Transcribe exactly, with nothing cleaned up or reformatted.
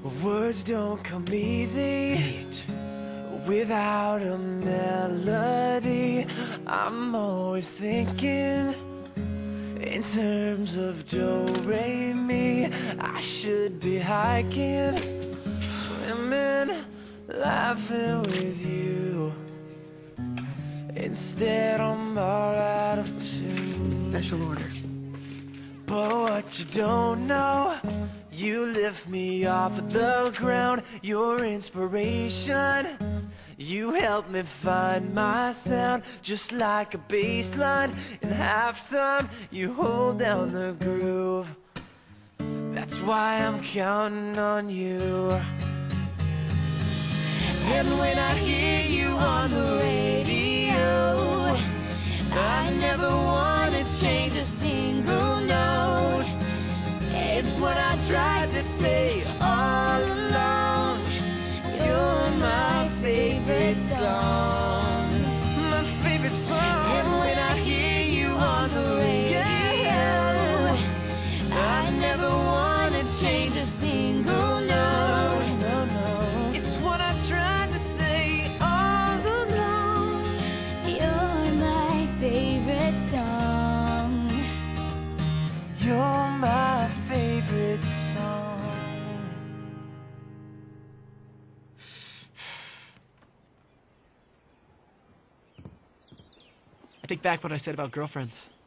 Words don't come easy without a melody. I'm always thinking in terms of do, re, mi. I should be hiking, swimming, laughing with you. Instead I'm all out of tune. Special order. But what you don't know, you lift me off of the ground. Your inspiration, you help me find my sound. Just like a bass line in halftime, you hold down the groove. That's why I'm counting on you. And when I hear you on the radio, I never want to change a single note. It's what I tried to say all along. You're my favorite song, my favorite song. And when I hear you on the radio, I never want to change a single note. No, no. It's what I tried to say all along. You're my favorite song. You're my favorite song. I take back what I said about girlfriends.